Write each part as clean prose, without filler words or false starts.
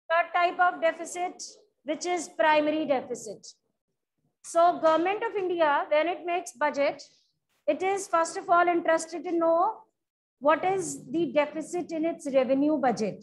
Third type of deficit, which is primary deficit. So Government of India, when it makes budget, it is first of all interested to know what is the deficit in its revenue budget.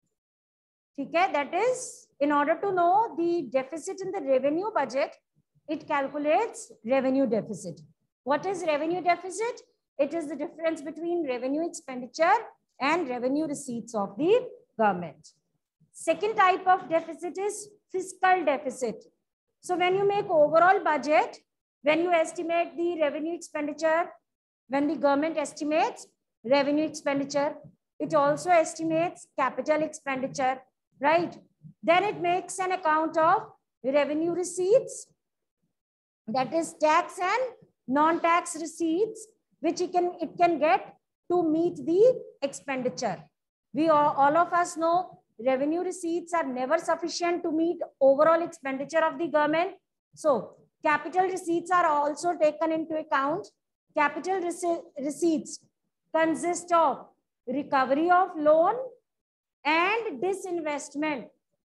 Okay, that is, in order to know the deficit in the revenue budget, it calculates revenue deficit. What is revenue deficit? It is the difference between revenue expenditure and revenue receipts of the government. Second type of deficit is fiscal deficit. So when you make overall budget, when you estimate the revenue expenditure, when the government estimates revenue expenditure, it also estimates capital expenditure, right? Then it makes an account of revenue receipts, that is tax and non-tax receipts, which it can get to meet the expenditure. We all of us know revenue receipts are never sufficient to meet overall expenditure of the government. So capital receipts are also taken into account. Capital receipts consist of recovery of loan and disinvestment.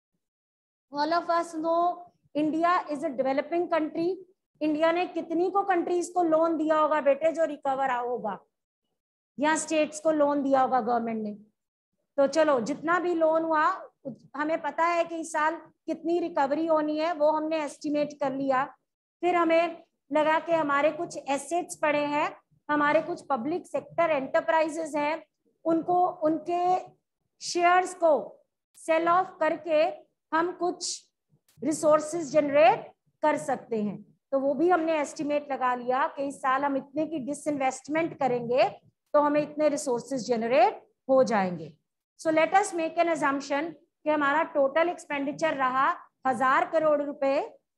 All of us know India is a developing country. India ने कितनी को countries को loan दिया होगा बेटे जो recover होगा, या स्टेट्स को लोन दिया होगा गवर्नमेंट ने? तो चलो जितना भी लोन हुआ हमें पता है कि इस साल कितनी रिकवरी होनी है, वो हमने एस्टिमेट कर लिया. फिर हमें लगा कि हमारे कुछ एसेट्स पड़े हैं, हमारे कुछ पब्लिक सेक्टर एंटरप्राइजेस हैं, उनको उनके शेयर्स को सेल ऑफ करके हम कुछ रिसोर्सेज जनरेट कर सकते हैं. तो वो भी हमने एस्टिमेट लगा लिया कि इस साल हम इतने की डिसइन्वेस्टमेंट करेंगे तो हमें इतने रिसोर्सेज जनरेट हो जाएंगे. So let us make an assumption कि हमारा टोटल एक्सपेंडिचर रहा 1000 करोड़ रुपए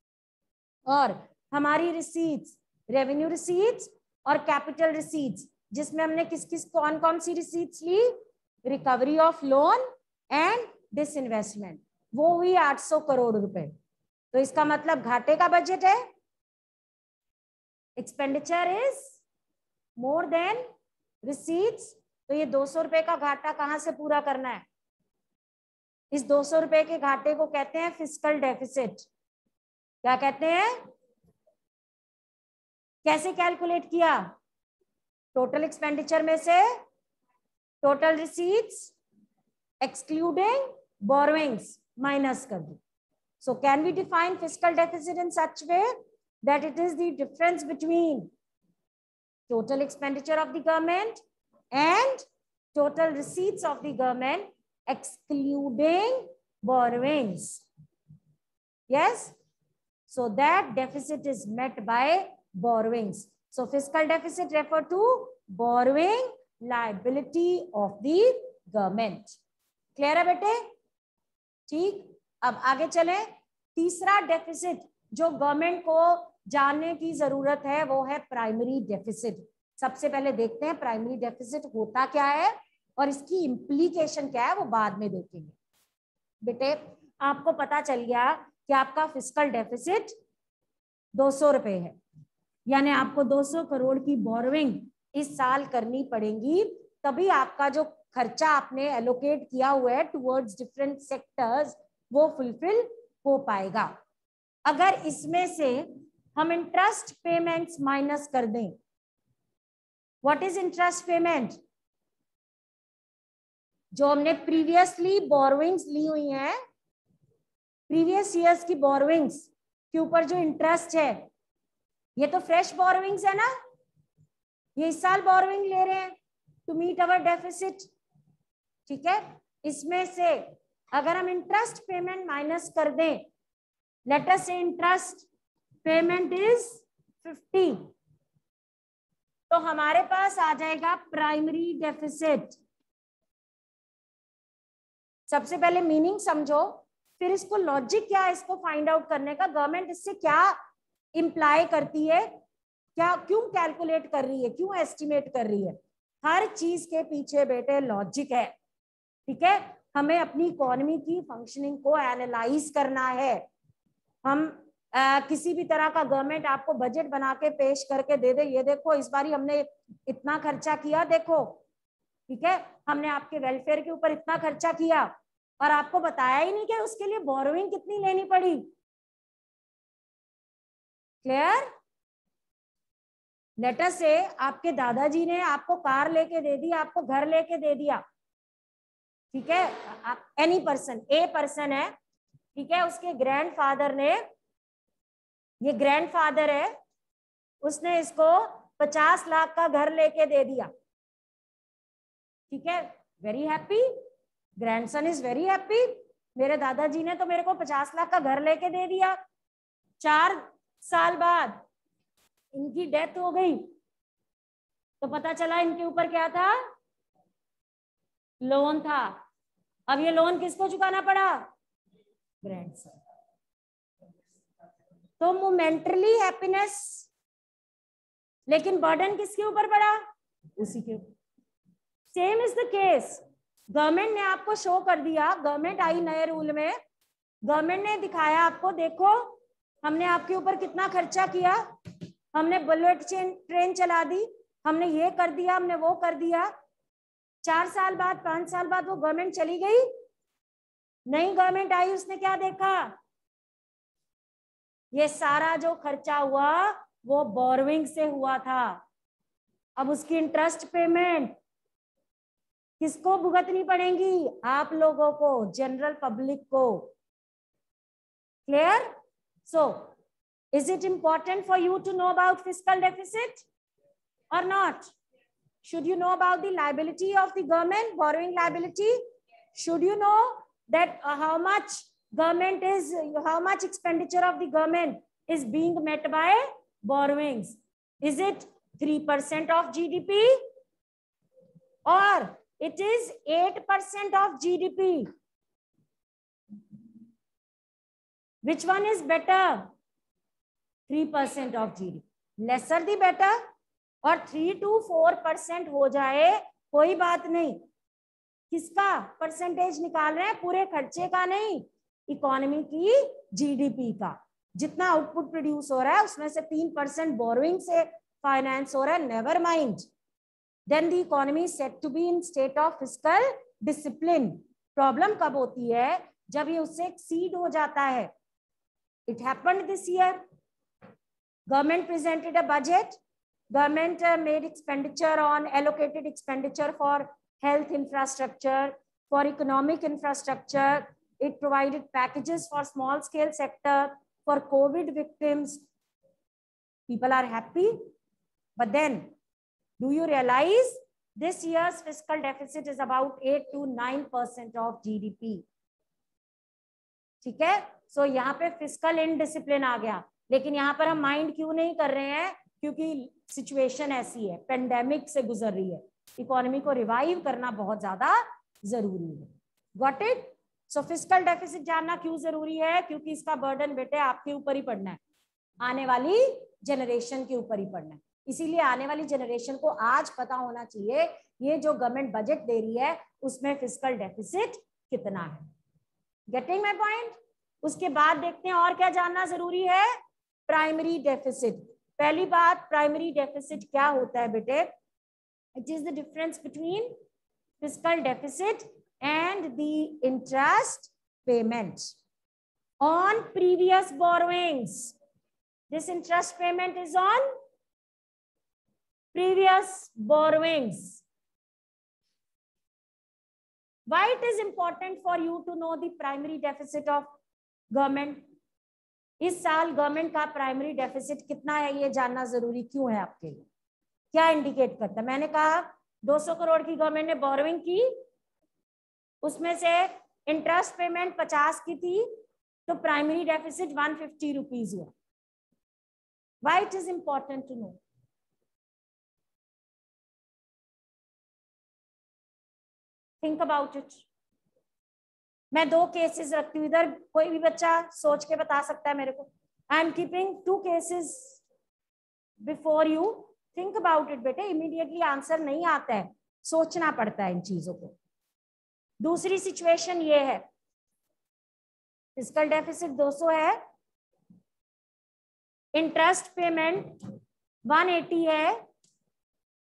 और हमारी रिसीट्स रेवेन्यू रिसीट्स और कैपिटल रिसीट्स, जिसमें हमने किस किस कौन कौन सी रिसीट्स ली, recovery of loan and disinvestment, वो हुई 800 करोड़ रुपए. तो इसका मतलब घाटे का बजट है. Expenditure is more than receipts. तो ये 200 रुपए का घाटा कहां से पूरा करना है? इस 200 रुपए के घाटे को कहते हैं फिस्कल डेफिसिट. क्या कहते हैं? कैसे कैलकुलेट किया? टोटल एक्सपेंडिचर में से total receipts excluding borrowings minus कर दी. So can we define fiscal deficit in such way that it is the difference between total expenditure of the government and total receipts of the government excluding borrowings? Yes. So that deficit is met by borrowings. So fiscal deficit refer to borrowing liability of the government. Clear है बेटे? ठीक. अब आगे चले. तीसरा deficit जो government को जानने की जरूरत है वो है प्राइमरी डेफिसिट. सबसे पहले देखते हैं प्राइमरी डेफिसिट होता क्या है और इसकी इम्प्लीकेशन क्या है, वो बाद में देखेंगे. बेटे आपको पता चल गया कि आपका फिस्कल डेफिसिट 200 रुपए है, यानी आपको 200 करोड़ की बोरोइंग इस साल करनी पड़ेगी, तभी आपका जो खर्चा आपने एलोकेट किया हुआ है टुवर्ड्स डिफरेंट सेक्टर्स वो फुलफिल हो पाएगा. अगर इसमें से हम इंटरेस्ट पेमेंट्स माइनस कर दें, व्हाट इज इंटरेस्ट पेमेंट? जो हमने प्रीवियसली बोरोइंग्स ली हुई हैं, प्रीवियस ईयर्स की बोरोइंग्स के ऊपर जो इंटरेस्ट है, ये तो फ्रेश बोरोइंग्स है ना, ये इस साल बोरोइंग ले रहे हैं टू मीट अवर डेफिसिट. ठीक है. इसमें से अगर हम इंटरेस्ट पेमेंट माइनस कर दें, लेट अस से इंटरेस्ट पेमेंट इज 50, तो हमारे पास आ जाएगा प्राइमरी डेफिसिट. सबसे पहले मीनिंग समझो, फिर इसको लॉजिक क्या है इसको फाइंड आउट करने का, गवर्नमेंट इससे क्या इंप्लाई करती है, क्या क्यों कैलकुलेट कर रही है, क्यों एस्टिमेट कर रही है. हर चीज के पीछे बेटे लॉजिक है. ठीक है. हमें अपनी इकोनॉमी की फंक्शनिंग को एनालाइज करना है. हम किसी भी तरह का गवर्नमेंट आपको बजट बना के पेश करके दे दे, ये देखो इस बार हमने इतना खर्चा किया, देखो ठीक है, हमने आपके वेलफेयर के ऊपर इतना खर्चा किया, और आपको बताया ही नहीं कि उसके लिए बोरोइंग कितनी लेनी पड़ी। क्लियर? लेटर से आपके दादाजी ने आपको कार लेके दे दी, आपको घर लेके दे दिया, ठीक है, एनी पर्सन, ए पर्सन है, ठीक है, उसके ग्रैंडफादर ने, ये ग्रैंडफादर है, उसने इसको 50 लाख का घर लेके दे दिया, ठीक है, very happy, grandson is very happy, मेरे दादाजी ने तो मेरे को 50 लाख का घर लेके दे दिया। 4 साल बाद इनकी डेथ हो गई, तो पता चला इनके ऊपर क्या था, लोन था। अब ये लोन किसको चुकाना पड़ा, ग्रैंडसन। तो मोमेंटली हैप्पीनेस, लेकिन बर्डन किसके ऊपर पड़ा, उसी के ऊपर। Same is the case, government ने आपको शो कर दिया, गवर्नमेंट आई नए रूल में, गवर्नमेंट ने दिखाया आपको, देखो हमने आपके ऊपर कितना खर्चा किया, हमने बुलेट ट्रेन चला दी, हमने ये कर दिया, हमने वो कर दिया। 4 साल बाद, 5 साल बाद वो गवर्नमेंट चली गई, नई गवर्नमेंट आई, उसने क्या देखा, ये सारा जो खर्चा हुआ वो बोरोइंग से हुआ था। अब उसकी इंटरेस्ट पेमेंट किसको भुगतनी पड़ेगी, आप लोगों को, जनरल पब्लिक को। Clear? So is it important for you to know about fiscal deficit or not? Should you know about the liability of the government, borrowing liability? Should you know that how much expenditure of the government is being met by borrowings? Is it 3% of GDP or it is 8% of GDP? Which one is better? 3% of GDP. Lesser the better. और 3 to 4% हो जाए कोई बात नहीं। किसका percentage निकाल रहे हैं, पूरे खर्चे का नहीं, इकोनॉमी की, जीडीपी का। जितना आउटपुट प्रोड्यूस हो रहा है उसमें से 3% बोरोइंग से फाइनेंस हो रहा है, never mind, then the economy set to be in state of fiscal discipline. Problem कब होती है, जब ये उससे एक्सीड हो जाता है। It happened this year, government presented a budget, government made expenditure on, allocated expenditure for health infrastructure, for economic infrastructure, it provided packages for small scale sector, for COVID victims. People are happy, but then do you realize this year's fiscal deficit is about 8 to 9% of GDP? ठीक है, सो यहाँ पे fiscal indiscipline आ गया। लेकिन यहाँ पर हम mind क्यों नहीं कर रहे हैं, क्योंकि सिचुएशन ऐसी है, पेंडेमिक से गुजर रही है, इकोनॉमी को रिवाइव करना बहुत ज्यादा जरूरी है। Got it? So fiscal deficit जानना क्यों जरूरी है, क्योंकि इसका बर्डन बेटे आपके ऊपर ही पड़ना है, आने वाली जनरेशन के ऊपर ही पड़ना है। इसीलिए आने वाली जनरेशन को आज पता होना चाहिए ये जो गवर्नमेंट बजट दे रही है उसमें फिस्कल डेफिसिट कितना है। Getting my point? उसके बाद देखते हैं और क्या जानना जरूरी है, प्राइमरी डेफिसिट। पहली बात, प्राइमरी डेफिसिट क्या होता है बेटे? It is the difference between fiscal deficit and the interest payment on previous borrowings. This interest payment is on previous borrowings. Why it is important for you to know the primary deficit of government? इस साल government का primary deficit कितना है ये जानना जरूरी क्यों है आपके लिए? क्या इंडिकेट करता है? मैंने कहा 200 करोड़ की गवर्नमेंट ने बोरोइंग की, उसमें से इंटरेस्ट पेमेंट 50 की थी, तो प्राइमरी डेफिसिट 150 रुपीज हुआ। Why it is important to know? Think about it. मैं 2 केसेस रखती हूँ, इधर कोई भी बच्चा सोच के बता सकता है मेरे को। I am keeping 2 cases before you, think about it बेटे। इमीडिएटली आंसर नहीं आता है, सोचना पड़ता है इन चीजों को। दूसरी सिचुएशन ये है, फिस्कल डेफिसिट 200 है, इंटरेस्ट पेमेंट 180 है,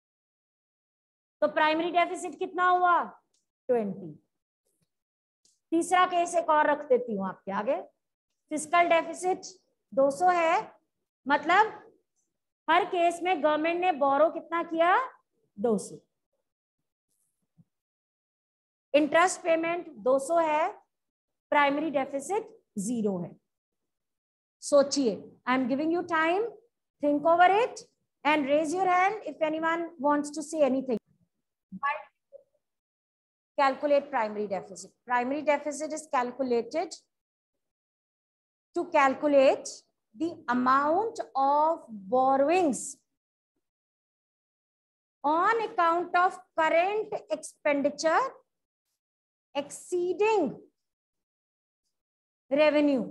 तो प्राइमरी डेफिसिट कितना हुआ? 20। तीसरा केस एक और रख देती हूं आपके आगे। फिस्कल डेफिसिट 200 है, मतलब हर केस में गवर्नमेंट ने बोरो कितना किया, 200। इंटरेस्ट पेमेंट 200 है, प्राइमरी डेफिसिट 0 है। सोचिए, I am giving you time, think over it and raise your hand if anyone wants to say anything. Calculate primary deficit. Primary deficit is calculated to calculate the amount of borrowings on account of current expenditure exceeding revenue.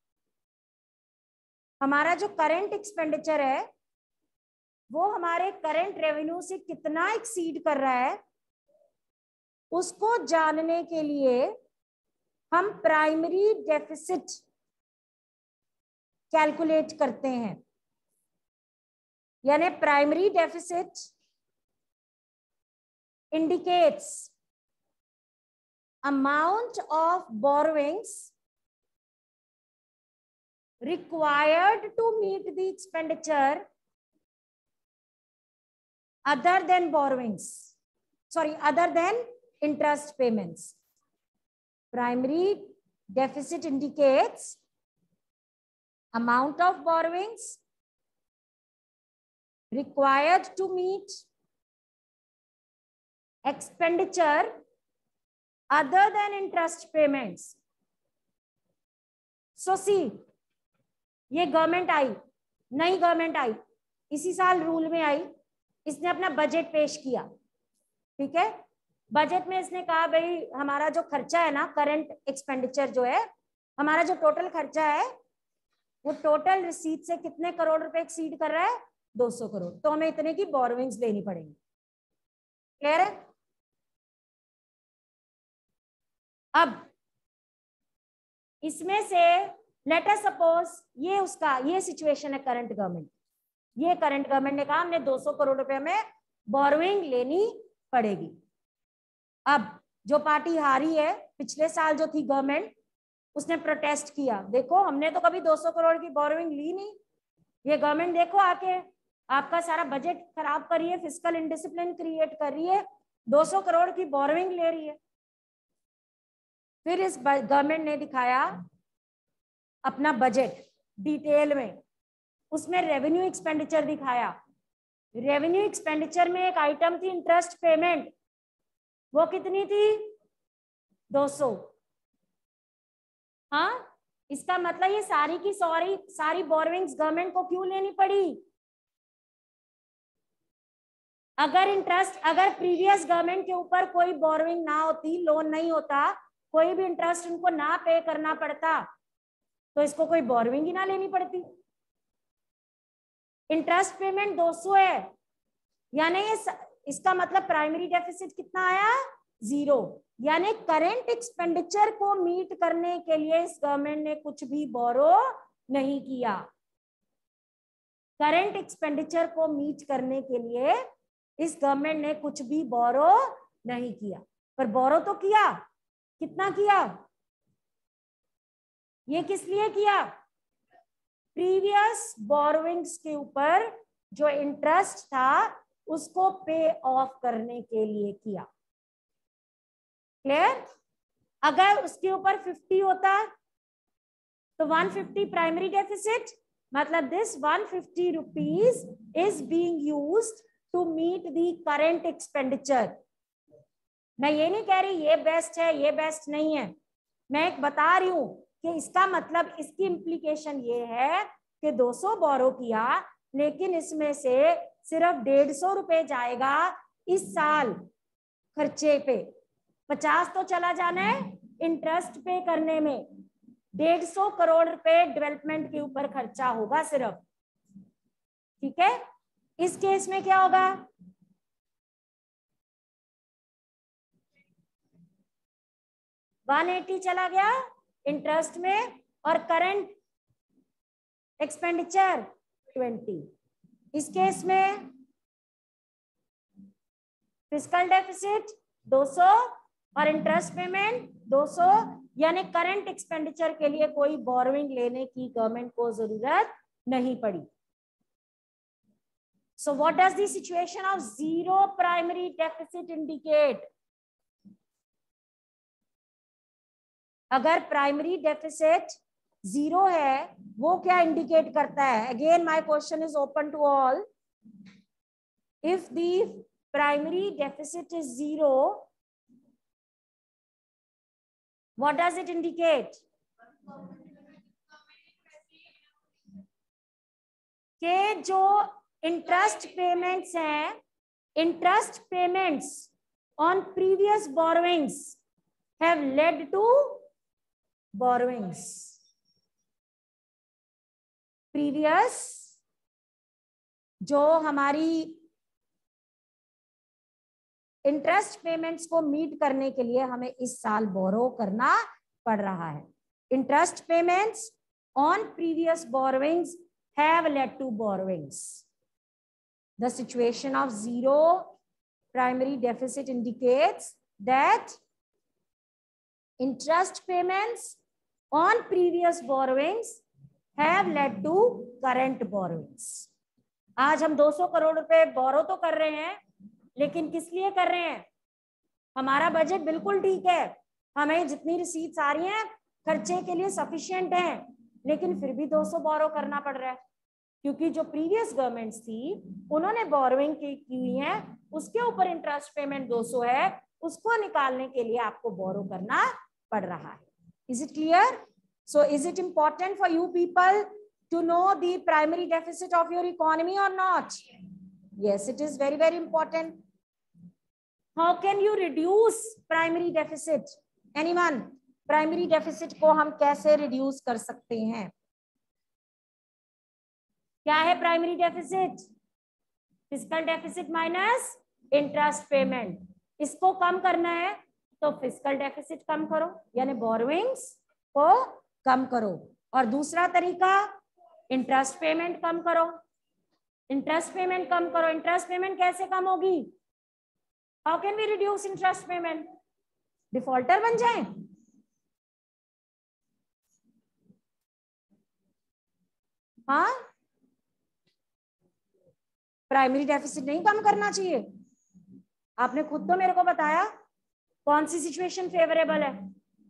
हमारा जो current expenditure है वो हमारे current revenue से कितना exceed कर रहा है, उसको जानने के लिए हम प्राइमरी डेफिसिट कैलकुलेट करते हैं। यानी primary deficit indicates amount of borrowings required to meet the expenditure other than borrowings, other than interest payments. Primary deficit indicates amount of borrowings required to meet expenditure other than interest payments. So see, ये government आई, नई government आई, इसी साल rule में आई, इसने अपना budget पेश किया, ठीक है। बजट में इसने कहा भाई हमारा जो खर्चा है ना, करंट एक्सपेंडिचर जो है, हमारा जो टोटल खर्चा है वो टोटल रिसीट से कितने करोड़ रुपए एक्सीड कर रहा है, 200 करोड़, तो हमें इतने की बोरोइंग्स लेनी पड़ेगी। क्लियर है? अब इसमें से लेट अस सपोज ये सिचुएशन है करंट गवर्नमेंट, ये करंट गवर्नमेंट ने कहा हमने 200 करोड़ रुपए में बोरोइंग लेनी पड़ेगी। अब जो पार्टी हारी है, पिछले साल जो थी गवर्नमेंट, उसने प्रोटेस्ट किया, देखो हमने तो कभी 200 करोड़ की बोरोइंग ली नहीं, ये गवर्नमेंट देखो आके आपका सारा बजट खराब कर रही है, फिस्कल इंडिसिप्लिन क्रिएट कर रही है, 200 करोड़ की बोरोइंग ले रही है। फिर इस गवर्नमेंट ने दिखाया अपना बजट डिटेल में, उसमें रेवेन्यू एक्सपेंडिचर दिखाया। रेवेन्यू एक्सपेंडिचर में एक आइटम थी इंटरेस्ट पेमेंट, वो कितनी थी, 200। हाँ, इसका मतलब ये सारी की सारी बोरोइंग्स गवर्नमेंट को क्यों लेनी पड़ी? अगर प्रीवियस गवर्नमेंट के ऊपर कोई बोरोइंग ना होती, लोन नहीं होता, कोई भी इंटरेस्ट इनको ना पे करना पड़ता, तो इसको कोई बोरोइंग ही ना लेनी पड़ती। इंटरेस्ट पेमेंट 200 है, यानी इसका मतलब प्राइमरी डेफिसिट कितना आया, 0। यानी करंट एक्सपेंडिचर को मीट करने के लिए इस गवर्नमेंट ने कुछ भी बोरो नहीं किया। करंट एक्सपेंडिचर को मीट करने के लिए इस गवर्नमेंट ने कुछ भी बोरो नहीं किया, पर बोरो तो किया। कितना किया? ये किस लिए किया? प्रीवियस बोरोइंग्स के ऊपर जो इंटरेस्ट था उसको पे ऑफ करने के लिए किया। क्लियर? अगर उसके ऊपर 50 होता तो 150 प्राइमरी डेफिसिट, मतलब this 150 rupees is being used to meet the current expenditure. मैं ये नहीं कह रही ये बेस्ट है, ये बेस्ट नहीं है, मैं एक बता रही हूं कि इसका मतलब, इसकी इम्प्लीकेशन ये है कि 200 बोरो किया, लेकिन इसमें से सिर्फ 150 रुपए जाएगा इस साल खर्चे पे, 50 तो चला जाना है इंटरेस्ट पे करने में, 150 करोड़ रुपए डेवलपमेंट के ऊपर खर्चा होगा सिर्फ। ठीक है, इस केस में क्या होगा? $180 चला गया इंटरेस्ट में और करंट एक्सपेंडिचर 20। इस केस में फिस्कल डेफिसिट 200 और इंटरेस्ट पेमेंट 200, यानी करंट एक्सपेंडिचर के लिए कोई बोरोइंग लेने की गवर्नमेंट को जरूरत नहीं पड़ी. So what does the situation of zero primary deficit indicate? अगर प्राइमरी डेफिसिट जीरो है वो क्या इंडिकेट करता है? Again my question is open to all. If the primary deficit is zero, what does it indicate? के जो interest payments हैं, interest payments on previous borrowings have led to borrowings. Previous जो हमारी इंटरेस्ट पेमेंट्स को meet करने के लिए हमें इस साल बोरो करना पड़ रहा है. Interest payments on previous borrowings have led to borrowings. The situation of zero primary deficit indicates that interest payments on previous borrowings have led to current borrowings. आज हम 200 करोड़ रुपए बोरो तो कर रहे हैं, लेकिन किस लिए कर रहे हैं? हमारा बजट बिल्कुल ठीक है, हमें जितनी रिसीट्स आ रही हैं खर्चे के लिए सफिशिएंट है, लेकिन फिर भी 200 बोरो करना पड़ रहा है, क्योंकि जो प्रीवियस गवर्नमेंट्स थी उन्होंने बोरोइंग की हुई है, उसके ऊपर इंटरेस्ट पेमेंट 200 है, उसको निकालने के लिए आपको बोरो करना पड़ रहा है. Is it clear? So is it important for you people to know the primary deficit of your economy or not? Yes, it is very, very important. How can you reduce primary deficit? Anyone? Primary deficit को हम कैसे reduce कर सकते हैं? क्या है primary deficit? Fiscal deficit minus interest payment. इसको कम करना है तो फिस्कल डेफिसिट कम करो, यानी बोरोइंग्स को कम करो. और दूसरा तरीका इंटरेस्ट पेमेंट कम करो. इंटरेस्ट पेमेंट कम करो. इंटरेस्ट पेमेंट कैसे कम होगी? How can we reduce interest payment? Defaulter बन जाए? हाँ, प्राइमरी डेफिसिट नहीं कम करना चाहिए. आपने खुद तो मेरे को बताया कौन सी सिचुएशन फेवरेबल है.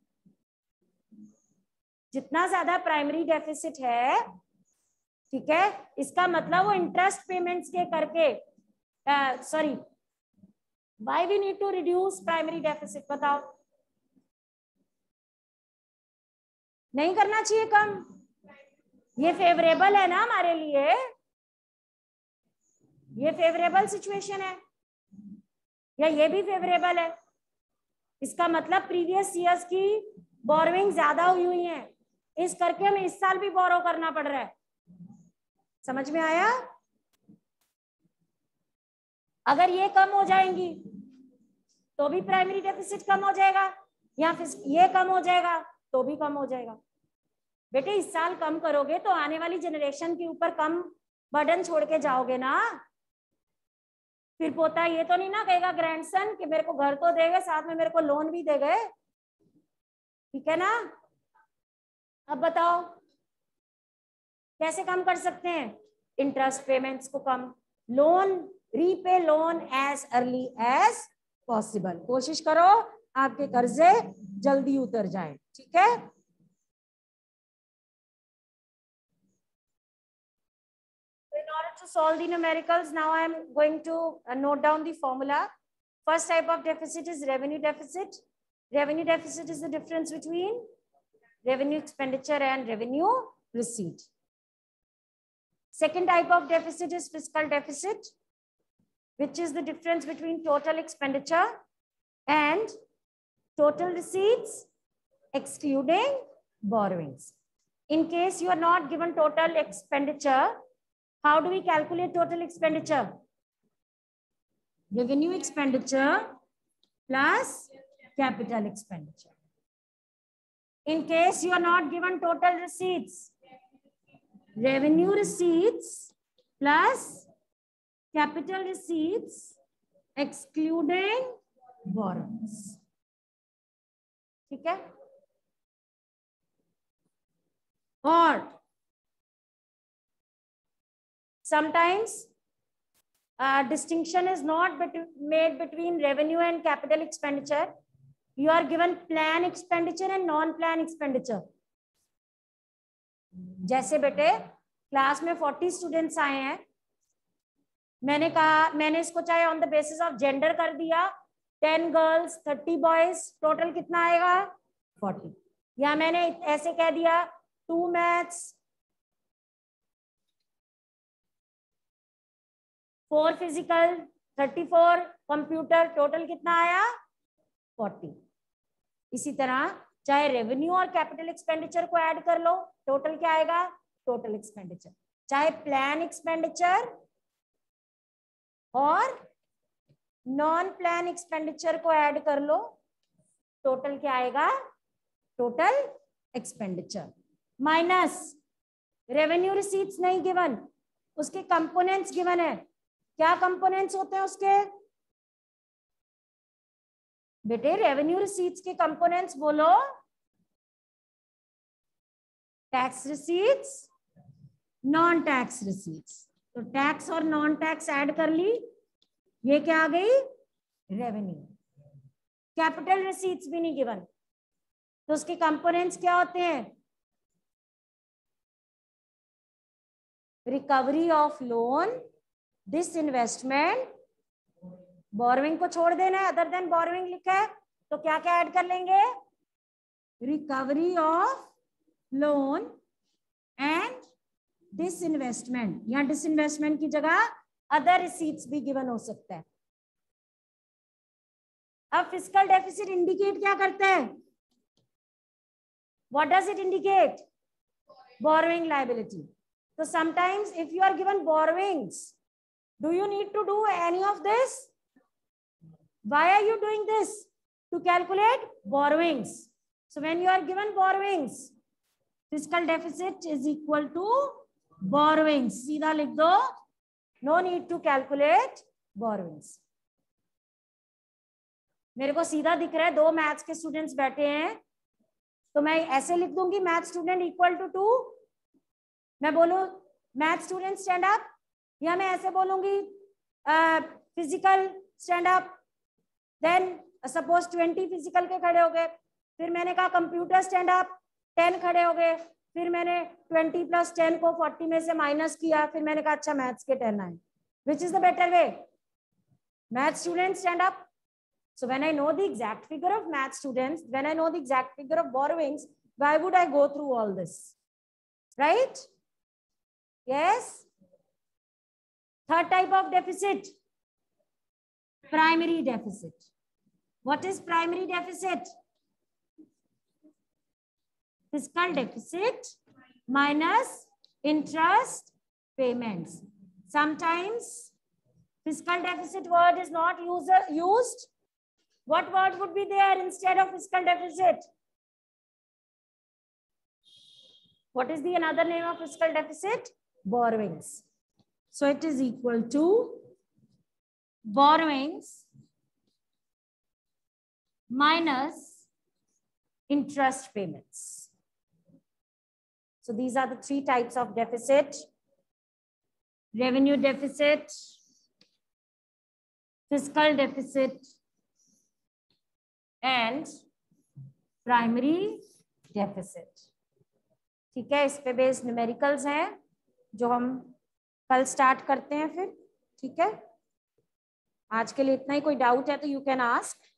जितना ज्यादा प्राइमरी डेफिसिट है, ठीक है, इसका मतलब वो इंटरेस्ट पेमेंट्स के करके, sorry, why we need to reduce primary deficit? बताओ. नहीं करना चाहिए कम. ये फेवरेबल है ना हमारे लिए, ये फेवरेबल सिचुएशन है, या ये भी फेवरेबल है? इसका मतलब प्रीवियस ईयर्स की बोरोइंग ज्यादा हुई है, इस करके हमें इस साल भी बोरो करना पड़ रहा है. समझ में आया? अगर ये कम हो जाएंगी तो भी प्राइमरी डेफिसिट कम हो जाएगा, या फिर ये कम हो जाएगा तो भी कम हो जाएगा. बेटे इस साल कम करोगे तो आने वाली जनरेशन के ऊपर कम बर्डन छोड़ के जाओगे ना. फिर पोता ये तो नहीं ना कहेगा ग्रैंडसन कि मेरे को घर तो दे गए, साथ में मेरे को लोन भी दे गए. ठीक है ना? अब बताओ कैसे कम कर सकते हैं? इंटरेस्ट पेमेंट्स को कम. Loan, repay loan as early as possible. कोशिश करो आपके कर्जे जल्दी उतर जाए. ठीक है? To solve the numericals, now I am going to note down the formula. First type of deficit is revenue deficit. Revenue deficit is the difference between revenue expenditure and revenue receipt. Second type of deficit is fiscal deficit, which is the difference between total expenditure and total receipts excluding borrowings. In case you are not given total expenditure, how do we calculate total expenditure? Revenue expenditure plus capital expenditure. In case you are not given total receipts, revenue receipts plus capital receipts excluding borrowings. ठीक है। और sometimes distinction is not made between revenue and capital expenditure. You are given plan expenditure and non-plan expenditure. जैसे बेटे class में 40 students आए हैं, मैंने इसको चाहे on the basis of gender कर दिया, 10 गर्ल्स 30 बॉयज, टोटल कितना आएगा 40। या मैंने ऐसे कह दिया 2 मैथ्स 4 फिजिकल 34 कंप्यूटर, टोटल कितना आया 40। इसी तरह चाहे रेवेन्यू और कैपिटल एक्सपेंडिचर को ऐड कर लो, टोटल क्या आएगा टोटल एक्सपेंडिचर। चाहे प्लान एक्सपेंडिचर और नॉन प्लान एक्सपेंडिचर को ऐड कर लो, टोटल क्या आएगा total expenditure. Minus revenue receipts नहीं गिवन, उसके कंपोनेंट्स गिवन है। क्या कंपोनेंट्स होते हैं उसके बेटे? रेवेन्यू रिसीट्स के कंपोनेंट्स बोलो। Tax receipts, non tax receipts. तो टैक्स और नॉन टैक्स ऐड कर ली, ये क्या आ गई रेवेन्यू। कैपिटल रिसीट्स भी नहीं गिवन, तो उसके कंपोनेंट्स क्या होते हैं? Recovery of loan, disinvestment, borrowing को छोड़ देना है, अदर देन बोरोइंग लिखा है तो क्या क्या ऐड कर लेंगे? Recovery of loan and disinvestment, या डिसइन्वेस्टमेंट की जगह अदर रिसीट्स भी गिवन हो सकता है। अब फिस्कल डेफिसिट इंडिकेट क्या करता है? What does it indicate? Borrowing liability. So sometimes if you are given borrowings, do you need to do any of this? Why are you doing this? To calculate borrowings. So when you are given borrowings, fiscal deficit is equal to borrowings. सीधा लिख दो, no need to calculate borrowings. मेरे को सीधा दिख रहा है, 2 maths के स्टूडेंट्स बैठे हैं, तो मैं ऐसे लिख दूंगी मैथ स्टूडेंट इक्वल टू 2। मैं बोलूं मैथ स्टूडेंट स्टैंड अप, या मैं ऐसे बोलूंगी physical stand up. Then suppose 20 physical के खड़े हो गए, फिर मैंने कहा कंप्यूटर स्टैंड अप, 10 खड़े हो गए, फिर मैंने 20 + 10 को 40 में से माइनस किया, फिर मैंने कहा अच्छा मैथ्स के 10 आए। Which is the better way? Math student stand up. So when I know the exact figure of math students, when I know the exact figure of borrowings, why would I go through all this? Right? Yes. Third type of deficit, primary deficit. What is primary deficit? Fiscal deficit minus interest payments. Sometimes fiscal deficit word is not used. What word would be there instead of fiscal deficit? What is the another name of fiscal deficit? Borrowings. So it is equal to borrowings minus interest payments. So these are the 3 types of deficit: revenue deficit, fiscal deficit, and primary deficit. ठीक है, इस पे based numericals हैं जो हम कल start करते हैं फिर. ठीक है, आज के लिए इतना ही. कोई डाउट है तो यू कैन आस्क.